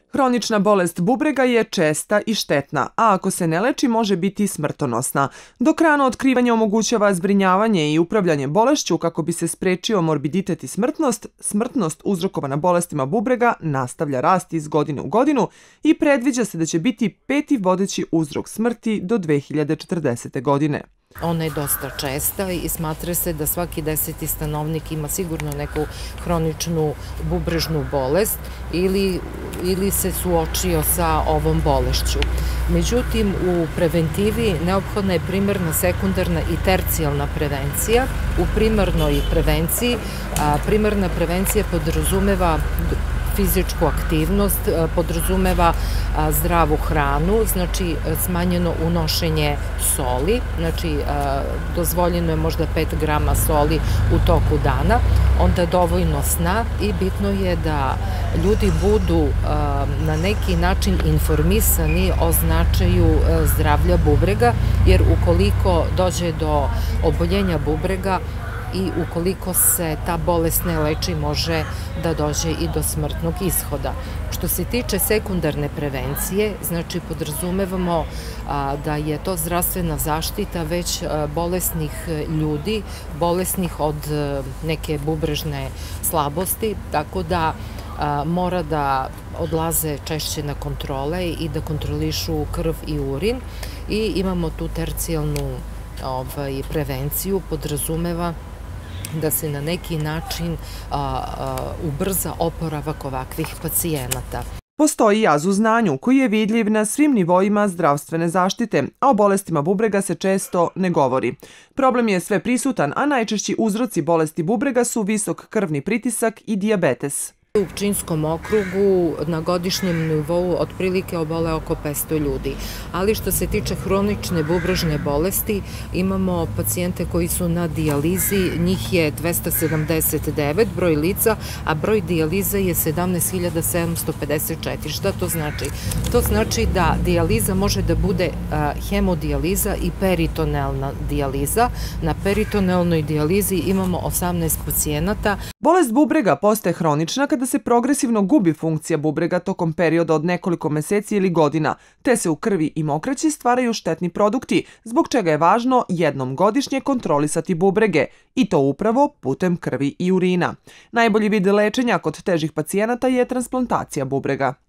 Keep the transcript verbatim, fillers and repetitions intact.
Hronična bolest bubrega je česta i štetna, a ako se ne leči može biti smrtonosna. Dok rano otkrivanje omogućava zbrinjavanje i upravljanje bolešću kako bi se sprečio morbiditet i smrtnost, smrtnost uzrokovana bolestima bubrega nastavlja rasti iz godine u godinu i predviđa se da će biti peti vodeći uzrok smrti do dve hiljade četrdesete. godine. Ona je dosta česta i smatra se da svaki deseti stanovnik ima sigurno neku hroničnu bubrežnu bolest ili, ili se suočio sa ovom bolešću. Međutim, u preventivi neophodna je primarna, sekundarna i tercijalna prevencija. U primarnoj prevenciji, a, primarna prevencija podrazumeva fizičku aktivnost, podrazumeva zdravu hranu, znači smanjeno unošenje soli, znači dozvoljeno je možda pet grama soli u toku dana, onda dovoljno sna i bitno je da ljudi budu na neki način informisani o značaju zdravlja bubrega, jer ukoliko dođe do oboljenja bubrega i ukoliko se ta bolest ne leči, može da dođe i do smrtnog ishoda. Što se tiče sekundarne prevencije, znači podrazumevamo da je to zdravstvena zaštita već bolesnih ljudi, bolesnih od neke bubrežne slabosti, tako da mora da odlaze češće na kontrole i da kontrolišu krv i urin. I imamo tu tercijalnu ovaj, prevenciju, podrazumeva da se na neki način a, a, ubrza oporavak ovakvih pacijenata. Postoji jaz u znanju koji je vidljiv na svim nivoima zdravstvene zaštite, a o bolestima bubrega se često ne govori. Problem je sve prisutan, a najčešći uzroci bolesti bubrega su visok krvni pritisak i dijabetes. U Pčinjskom okrugu na godišnjem nivou otprilike obole oko petsto ljudi, ali što se tiče hronične bubrežne bolesti imamo pacijente koji su na dijalizi, njih je dvesta sedamdeset devet broj lica, a broj dijaliza je sedamnaest hiljada sedamsto pedeset četiri. Šta to znači? To znači da dijaliza može da bude hemodijaliza i peritonelna dijaliza. Na peritonelnoj dijalizi imamo osamnaest pacijenata. Bolest bubrega postaje hronična kada se progresivno gubi funkcija bubrega tokom perioda od nekoliko meseci ili godina, te se u krvi i mokraći stvaraju štetni produkti, zbog čega je važno jednom godišnje kontrolisati bubrege, i to upravo putem krvi i urina. Najbolji vid lečenja kod težih pacijenata je transplantacija bubrega.